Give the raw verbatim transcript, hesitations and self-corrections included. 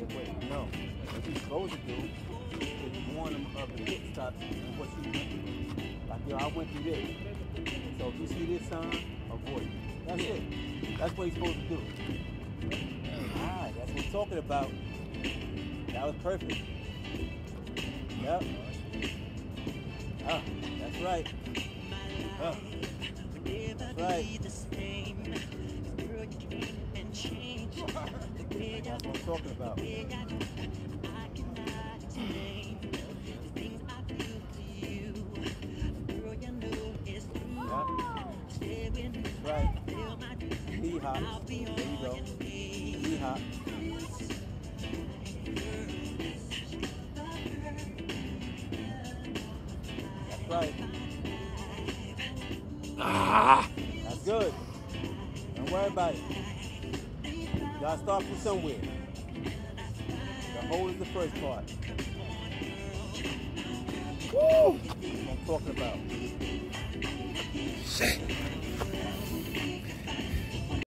Wait, no. What you're supposed to do is warn them of the pit stops and what you went through. Like, yo, I went through this. So if you see this sign, avoid it. That's it. That's what he's supposed to do. Alright, that's what we're talking about. That was perfect. Yep. Ah, that's right. Ah, that's right. That's what I'm talking about. Yep. That's right. Knee hop. There you go. Knee hop. That's right. Ah! That's good. Don't worry about it. You gotta start from somewhere. The hole is the first part. Woo! That's what I'm talking about. Shit.